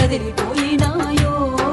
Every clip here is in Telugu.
కదిలిపోయినాయో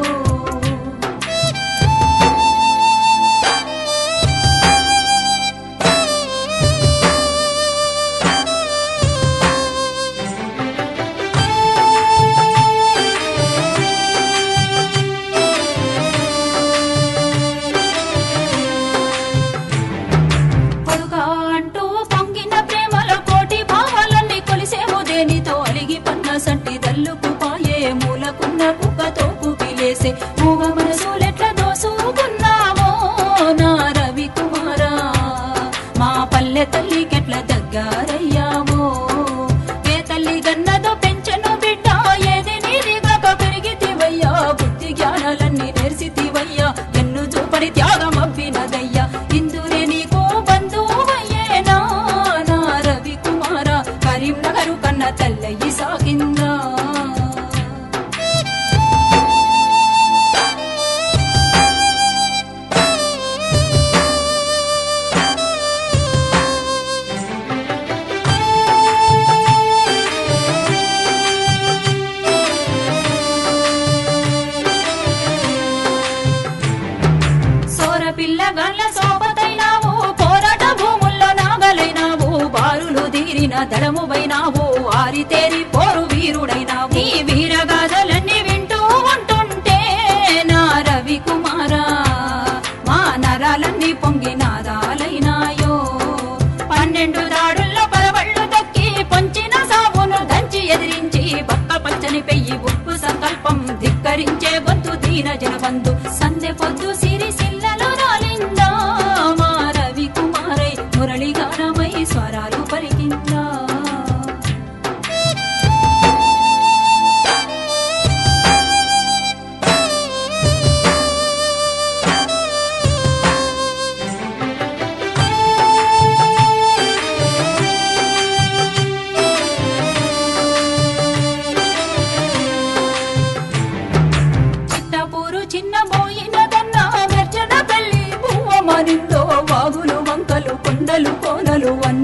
సంటి దల్లుకు పాయే మూలకున్న కుక్కతో కుపిలేసే మూగ మనసులెట్ల దోసుకున్నావో నా రవికుమారా మా పల్లె తల్లికెట్ల దగ్గరయ్యావో ఏ తల్లి గన్నదో పెంచను బిడ్డ ఏది నీదిగాక పెరిగితివయ్యా బుద్ధి జ్ఞానాలన్నీ నేర్సితివయ్యా ఎన్ను చూపని త్యాగం అవ్వినదయ్యా ఇందురే నీకు బంధువయ్యేనా నా రవికుమారా కరీంనగరు కన్న తల్లయ్యి సాగిందా పిల్లగాళ్ళ సోపతైనావు పోరాట భూముల్లో నాగలైనావు బారులు తీరిన దళమువైనావు ఆరితేరి పోరు వీరుడైనావు నీ వీరగాథలన్నీ వింటూ ఉంటుంటే నా రవికుమారా మా నరాలన్నీ పొంగినాదాలైనాయో 12 దాడుల్లో పరవళ్ళు తొక్కి పొంచిన సావును దంచి ఎదిరించి పక్క పచ్చని పెయ్యి ఉప్పు సంకల్పం ధిక్కరించే గొంతు దీన జనబంధు సందె పొద్దు సిరి సిల్లలో రాలిందా మా రవికుమారై మురళిగానమై స్వరాలు పలికిందా చిన్న బోయినదన్నా గర్జన పెళ్లి భూవ మరిందో వాగులు వంకలు కొండలు కోనలు